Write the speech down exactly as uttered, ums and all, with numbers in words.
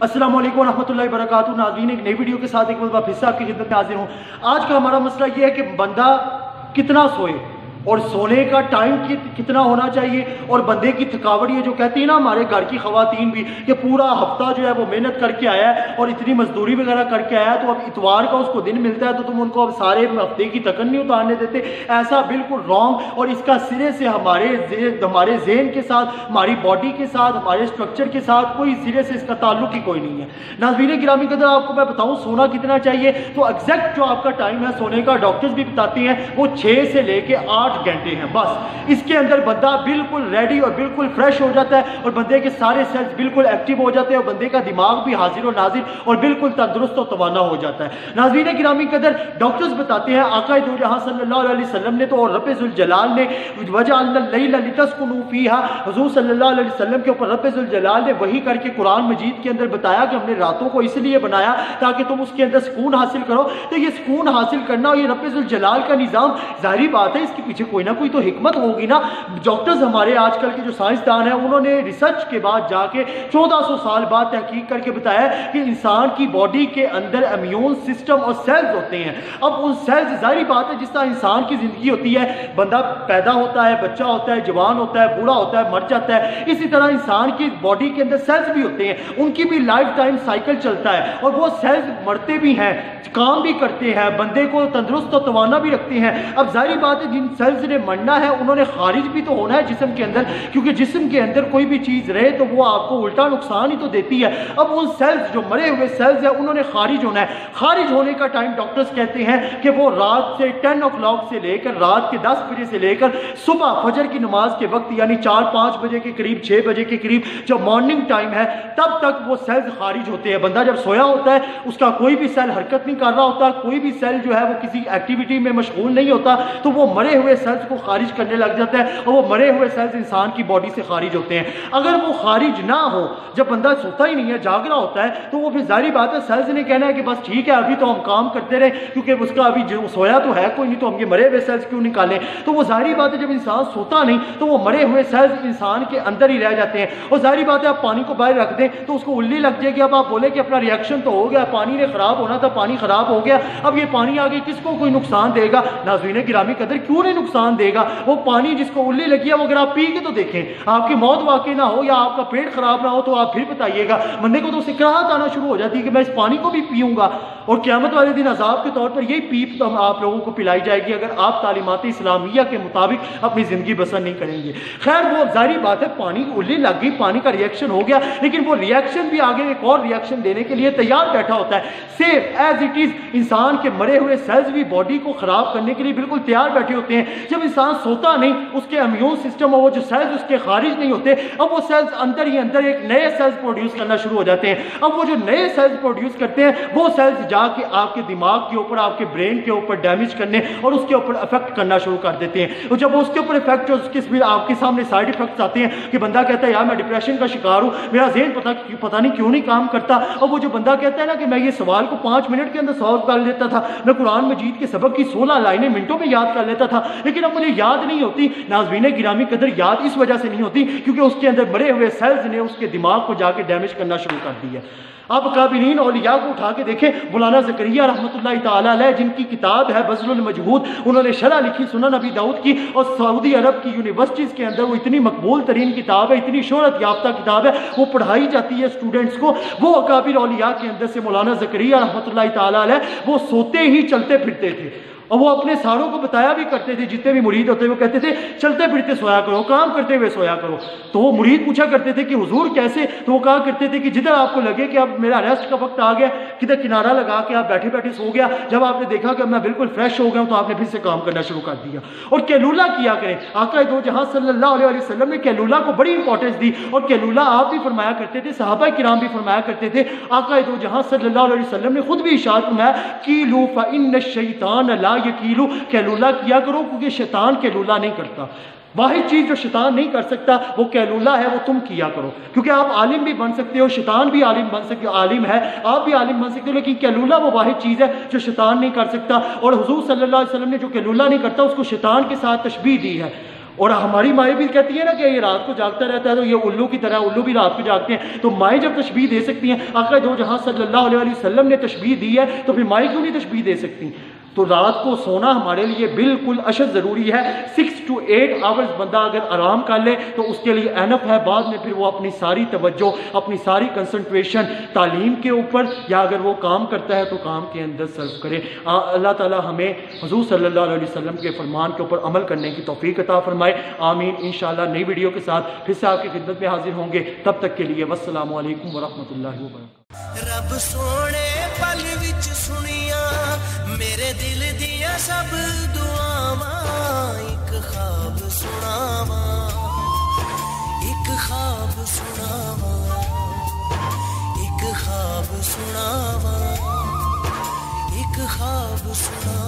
السلام علیکم ورحمۃ اللہ وبرکاتہ۔ ناظرین، ایک نئی ویڈیو کے ساتھ ایک مرتبہ پھر سے آپ کی خدمت میں حاضر ہوں۔ آج کا ہمارا مسئلہ یہ ہے کہ بندہ کتنا سوئے اور سونے کا ٹائم کتنا ہونا چاہیے، اور بندے کی تھکاوٹ، یہ جو کہتی ہیں نا ہمارے گھر کی خواتین بھی کہ پورا ہفتہ جو ہے وہ محنت کر کے آیا ہے اور اتنی مزدوری وغیرہ کر کے آیا ہے، تو اب اتوار کا اس کو دن ملتا ہے تو تم ان کو اب سارے ہفتے کی تکن نہیں اتارنے دیتے۔ ایسا بالکل رانگ، اور اس کا سرے سے ہمارے ہمارے ذہن کے ساتھ، ہماری باڈی کے ساتھ، ہمارے اسٹرکچر کے ساتھ کوئی سرے سے اس کا تعلق ہی کوئی نہیں ہے۔ ناظرین گرامی قدر، آپ کو میں بتاؤں سونا کتنا چاہیے، تو ایگزیکٹ جو آپ کا ٹائم ہے سونے کا ڈاکٹرز بھی بتاتے ہیں وہ چھ سے لے کے آٹھ گھنٹے ہیں بس۔ اس کے اندر بندہ بالکل ریڈی اور بالکل فریش ہو جاتا ہے، اور بندے کے سارے سیلز بالکل ایکٹیو ہو جاتے ہیں، اور بندے کا دماغ بھی حاضر و ناظر اور بالکل تندرست و توانا ہو جاتا ہے۔ ناظرین گرامی قدر، ڈاکٹرز بتاتے ہیں آقا دو جہاں صلی اللہ علیہ وسلم نے تو اور رب ذوالجلال نے وجعلنا اللیل لتسکنوا فیہا، حضور صلی اللہ علیہ وسلم کے اوپر رب ذوالجلال نے وحی کر کے قرآن مجید کے اندر بتایا کہ ہم نے راتوں کو اس لیے بنایا تاکہ تم اس کے اندر سکون حاصل کرو۔ تو یہ سکون حاصل کرنا اور یہ رب ذوالجلال کا نظام، ظاہری بات ہے اس کے پیچھے کوئی نہ کوئی تو حکمت ہوگی نا۔ ڈاکٹرز ہمارے آج کل کے جو سائنسدان ہیں انہوں نے ریسرچ کے بعد جا کے چودہ سو سال بعد تحقیق کر کے بتایا کہ انسان کی باڈی کے اندر امیون سسٹم اور سیلز ہوتے ہیں۔ اب ان سیلز، ظاہری بات ہے جس طرح انسان کی زندگی ہوتی ہے، بندہ پیدا ہوتا ہے، بچہ ہوتا ہے، جوان ہوتا ہے، بوڑھا ہوتا ہے، مر جاتا ہے، اسی طرح انسان کی باڈی کے اندر سیلز بھی ہوتے ہیں، ان کی بھی لائف ٹائم سائیکل چلتا ہے، اور وہ سیلز مرتے بھی ہیں، کام بھی کرتے ہیں، بندے کو تندرست و توانا بھی رکھتے ہیں۔ اب ظاہری بات ہے جن سیلز نے مرنا ہے انہوں نے خارج بھی تو ہونا ہے جسم کے اندر، کیونکہ جسم کے اندر کوئی بھی چیز رہے تو وہ آپ کو الٹا نقصان ہی تو دیتی ہے۔ اب ان سیلز جو مرے ہوئے سیلز ہیں انہوں نے خارج ہونا ہے۔ خارج ہونے کا ٹائم ڈاکٹرز کہتے ہیں کہ وہ رات سے ٹین او کلاک سے لے کر رات کے دس بجے سے لے کر صبح فجر کی نماز کے وقت، یعنی چار پانچ بجے کے قریب، چھ بجے کے قریب جو مارننگ ٹائم ہے، تب تک وہ سیلز خارج ہوتے ہیں۔ بندہ جب سویا ہوتا ہے اس کا کوئی بھی سیل حرکت نہیں کر رہا ہوتا، کوئی بھی سیل جو ہے وہ کسی ایکٹیویٹی میں مشغول نہیں ہوتا، تو وہ مرے ہوئے سیلز کو خارج کرنے لگ جاتا ہے، اور وہ مرے ہوئے سیلز انسان کی باڈی سے خارج ہوتے ہیں۔ اگر وہ خارج نہ ہو، جب بندہ سوتا ہی نہیں ہے، جاگ رہا ہوتا ہے، تو وہ پھر ظاہری بات ہے سیلز نے کہنا ہے کہ بس ٹھیک ہے ابھی تو ہم کام کرتے رہے، کیونکہ اس کا ابھی جو سویا تو ہے کوئی نہیں، تو ہم یہ مرے ہوئے سیلز کیوں نکالیں۔ تو وہ ظاہری بات ہے جب انسان سوتا نہیں تو وہ مرے ہوئے سیلز انسان کے اندر ہی رہ جاتے ہیں۔ اور ظاہری بات ہے آپ پانی کو باہر رکھ دیں تو اس کو اللی لگ جائے گی، اب آپ بولے کہ اپنا ریئیکشن تو ہو گیا، پانی نے خراب ہونا تھا، پانی خراب ہو گیا، اب یہ پانی آگے کس کو کوئی نقصان دے گا؟ ناظرین گرامی قدر، کیوں نہیں نقصان دے گا؟ وہ پانی جس کو اللی لگی ہے وہ اگر آپ پی کے تو دیکھیں، آپ کی موت واقع نہ ہو یا آپ کا پیٹ خراب نہ ہو تو آپ پھر بتائیے گا۔ بندے کو تو سکراہٹ آنا شروع ہو جاتی ہے کہ میں اس پانی کو بھی پیوں گا، اور قیامت والے دن عذاب کے طور پر یہی پیپ آپ لوگوں کو پلائی جائے گی اگر آپ تعلیمات اسلامیہ کے مطابق اپنی زندگی بسر نہیں کریں گے۔ خیر وہ ظاہری بات ہے پانی کی اللی لگ گئی، پانی کا ریئیکشن ہو گیا، لیکن وہ ریئیکشن بھی آگے ایک اور ریئیکشن دینے کے لیے تیار بیٹھا ہوتا ہے۔ سیم ایز اٹ از انسان کے مرے ہوئے سیلز بھی باڈی کو خراب کرنے کے لیے بالکل تیار بیٹھے ہوتے ہیں۔ جب انسان سوتا نہیں، اس کے امیون سسٹم اور وہ جو سیلز اس کے خارج نہیں ہوتے، اب وہ سیلز اندر ہی اندر ایک نئے سیلز پروڈیوس کرنا شروع ہو جاتے ہیں۔ اب وہ جو نئے سیلز پروڈیوس کرتے ہیں وہ سیلز جا کے آپ کے دماغ کے اوپر، آپ کے برین کے اوپر ڈیمیج کرنے اور اس کے اوپر افیکٹ کرنا شروع کر دیتے ہیں۔ اور جب اس کے اوپر افیکٹ جو اس کے آپ کے سامنے سائیڈ افیکٹس آتے ہیں کہ بندہ کہتا ہے یار میں ڈپریشن کا شکار ہوں، میرا ذہن پتہ پتہ نہیں کیوں نہیں کام کرتا، اور وہ جو بندہ کہتا ہے نا کہ میں یہ سوال کو پانچ منٹ کے اندر سالو کر لیتا تھا، میں قرآن مجید کے سبق کی سولہ لائنیں منٹوں میں یاد کر لیتا تھا، لیکن اب مجھے یاد نہیں ہوتی۔ ناظرین گرامی قدر، یاد اس وجہ سے نہیں ہوتی کیونکہ اس کے اندر مرے ہوئے سیلز نے اس کے دماغ کو جا کے ڈیمیج کرنا شروع کر دیا۔ آپ قابلین اولیاء کو اٹھا کے دیکھیں، مولانا زکریہ رحمۃ اللہ تعالیٰ علیہ جن کی کتاب ہے بذل المجہود، انہوں نے شرح لکھی سنن ابی داؤد کی، اور سعودی عرب کی یونیورسٹیز کے اندر وہ اتنی مقبول ترین کتاب ہے، اتنی شہرت یافتہ کتاب ہے، وہ پڑھائی جاتی ہے اسٹوڈنٹس کو۔ وہ اکابر اولیاء کے اندر سے مولانا زکریہ رحمۃ اللہ تعالیٰ علیہ وہ سوتے ہی چلتے پھرتے تھے، اور وہ اپنے ساروں کو بتایا بھی کرتے تھے، جتنے بھی مرید ہوتے وہ کہتے تھے چلتے پھرتے سویا کرو، کام کرتے ہوئے سویا کرو۔ تو وہ مرید پوچھا کرتے تھے کہ حضور کیسے؟ تو وہ کہا کرتے تھے کہ جدھر آپ کو لگے کہ اب میرا ریسٹ کا وقت آ گیا، کدھر کنارہ لگا کے آپ بیٹھے بیٹھے سو گیا، جب آپ نے دیکھا کہ میں بالکل فریش ہو گیا ہوں تو آپ نے پھر سے کام کرنا شروع کر دیا۔ اور کیلولا کیا کریں، آقا دو جہاں صلی اللہ علیہ وسلم نے کیلولا کو بڑی امپورٹنس دی، اور کیلولا آپ بھی فرمایا کرتے تھے، صحابہ کرام بھی فرمایا کرتے تھے، آقا دو جہاں صلی اللہ علیہ وسلم نے خود بھی ارشاد فرمایا کیلو فإن الشیطان لا یکیلو، کیلولا کیا کرو کیونکہ شیطان کیلولا نہیں کرتا۔ واحد چیز جو شیطان نہیں کر سکتا وہ کیلولا ہے، وہ تم کیا کرو، کیونکہ آپ عالم بھی بن سکتے ہو، شیطان بھی عالم بن سکتے ہو، عالم ہے آپ بھی عالم بن سکتے ہو، لیکن کیلولا وہ واحد چیز ہے جو شیطان نہیں کر سکتا۔ اور حضور صلی اللہ علیہ وسلم نے جو کیلولا نہیں کرتا اس کو شیطان کے ساتھ تشبیہ دی ہے۔ اور ہماری مائیں بھی کہتی ہیں نا کہ یہ رات کو جاگتا رہتا ہے تو یہ الو کی طرح، الو بھی رات کو جاگتے ہیں، تو مائیں جب تشبیہ دے سکتی ہیں، آقا دو جہاں صلی اللہ علیہ وسلم نے تشبیہ دی ہے، تو پھر مائیں کیوں نہیں تشبیہ دے سکتی؟ تو رات کو سونا ہمارے لیے بالکل اشد ضروری ہے. سکس ٹو ایٹ آورز بندہ اگر آرام کر لے تو اس کے لیے اینف ہے. بعد میں پھر وہ اپنی ساری توجہ، اپنی ساری کنسنٹریشن تعلیم کے اوپر، یا اگر وہ کام کرتا ہے تو کام کے اندر صرف کرے. اللہ تعالی ہمیں حضور صلی اللہ علیہ وسلم کے فرمان کے اوپر عمل کرنے کی توفیق عطا فرمائے. آمین. انشاءاللہ نئی ویڈیو کے ساتھ پھر سے آپ کی خدمت میں حاضر ہوں گے. تب تک کے لیے والسلام علیکم ورحمۃ اللہ وبرکاتہ. رب سونے پل وچ سنیاں میرے دل دیاں سب دعاواں، ایک خواب سناواں، ایک خواب سناواں، ایک خواب سناواں، ایک خواب سناواں.